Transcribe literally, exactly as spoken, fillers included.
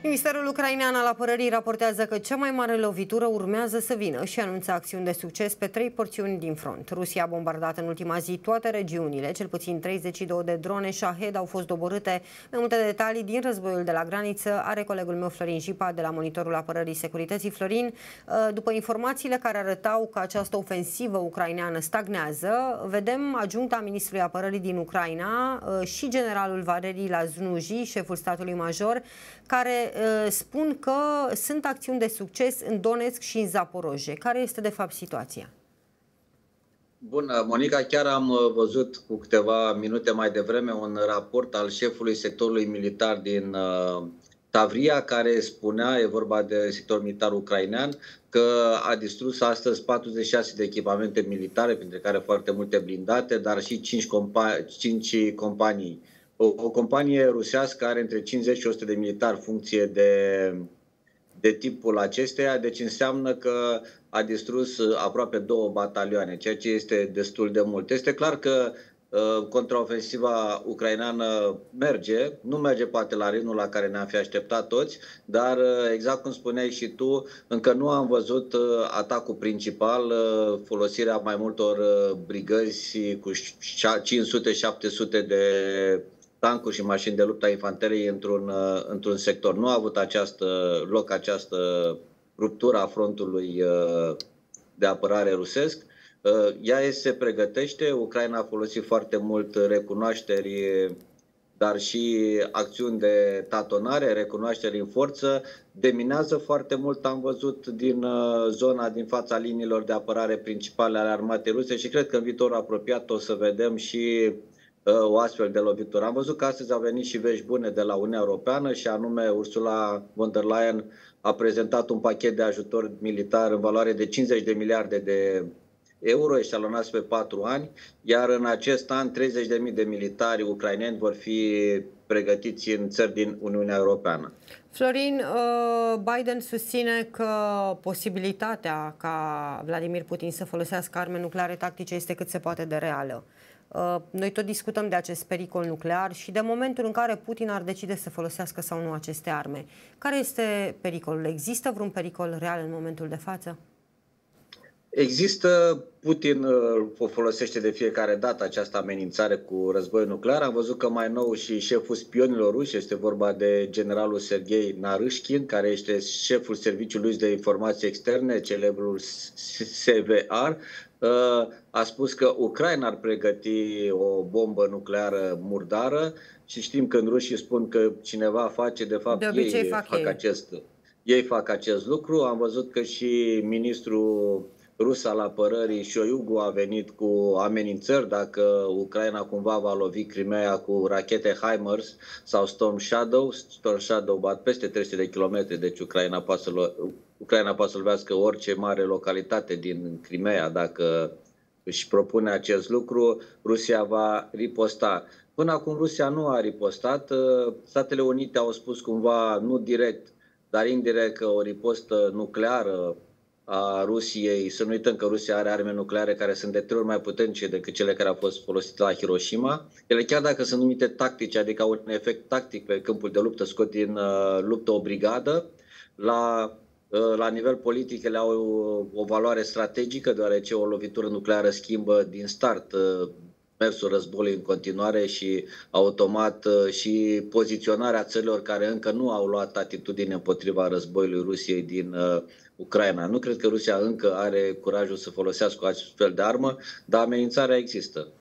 Ministerul ucrainean al apărării raportează că cea mai mare lovitură urmează să vină și anunță acțiuni de succes pe trei porțiuni din front. Rusia a bombardat în ultima zi toate regiunile, cel puțin treizeci și două de drone Shahed au fost doborâte. Mai multe detalii din războiul de la graniță are colegul meu Florin Jipa de la Monitorul Apărării Securității. Florin, după informațiile care arătau că această ofensivă ucraineană stagnează, vedem adjuncta ministrului apărării din Ucraina și generalul Valeri Laznuji, șeful statului major, care spun că sunt acțiuni de succes în Donetsk și în Zaporoje. Care este de fapt situația? Bună, Monica, chiar am văzut cu câteva minute mai devreme un raport al șefului sectorului militar din uh, Tavria, care spunea, e vorba de sectorul militar ucrainean, că a distrus astăzi patruzeci și șase de echipamente militare, printre care foarte multe blindate, dar și cinci, compa cinci companii. O, o companie rusească are între cincizeci și o sută de militari funcție de, de tipul acesteia, deci înseamnă că a distrus aproape două batalioane, ceea ce este destul de mult. Este clar că uh, contraofensiva ucraineană merge, nu merge poate la ritmul la care ne-am fi așteptat toți, dar uh, exact cum spuneai și tu, încă nu am văzut uh, atacul principal, uh, folosirea mai multor uh, brigăzi cu cinci sute șapte sute de tancuri și mașini de luptă a infanteriei într-un într-un sector. Nu a avut această, loc această ruptură a frontului de apărare rusesc. Ea se pregătește, Ucraina a folosit foarte mult recunoașteri, dar și acțiuni de tatonare, recunoașteri în forță, deminează foarte mult, am văzut, din zona, din fața liniilor de apărare principale ale armatei ruse și cred că în viitorul apropiat o să vedem și o astfel de lovitură. Am văzut că astăzi au venit și vești bune de la Uniunea Europeană și anume Ursula von der Leyen a prezentat un pachet de ajutor militar în valoare de cincizeci de miliarde de euro, eșalonați pe patru ani, iar în acest an treizeci de mii de militari ucraineni vor fi pregătiți în țări din Uniunea Europeană. Florin, Biden susține că posibilitatea ca Vladimir Putin să folosească arme nucleare tactice este cât se poate de reală. Noi tot discutăm de acest pericol nuclear și de momentul în care Putin ar decide să folosească sau nu aceste arme. Care este pericolul? Există vreun pericol real în momentul de față? Există, Putin o folosește de fiecare dată această amenințare cu război nuclear. Am văzut că mai nou și șeful spionilor ruși, este vorba de generalul Sergei Naryshkin, care este șeful Serviciului de Informații Externe, celebrul S V R, a spus că Ucraina ar pregăti o bombă nucleară murdară și știm când rușii spun că cineva face, de fapt de ei fac, fac ei. acest, ei fac acest lucru. Am văzut că și ministrul rus al apărării Shoigu a venit cu amenințări dacă Ucraina cumva va lovi Crimea cu rachete HIMARS sau Storm Shadow. Storm Shadow bat peste trei sute de kilometri, deci Ucraina poate să, Ucraina poate să lovească orice mare localitate din Crimea dacă își propune acest lucru. Rusia va riposta. Până acum Rusia nu a ripostat. Statele Unite au spus cumva, nu direct, dar indirect, că o ripostă nucleară a Rusiei, să nu uităm că Rusia are arme nucleare care sunt de trei ori mai puternice decât cele care au fost folosite la Hiroshima. Ele, chiar dacă sunt numite tactice, adică au un efect tactic pe câmpul de luptă, scot din uh, luptă o brigadă, la, uh, la nivel politic ele au o, o valoare strategică, deoarece o lovitură nucleară schimbă din start uh, mersul războiului în continuare și automat uh, și poziționarea țărilor care încă nu au luat atitudine împotriva războiului Rusiei din uh, Ucraina. Nu cred că Rusia încă are curajul să folosească o astfel de armă, dar amenințarea există.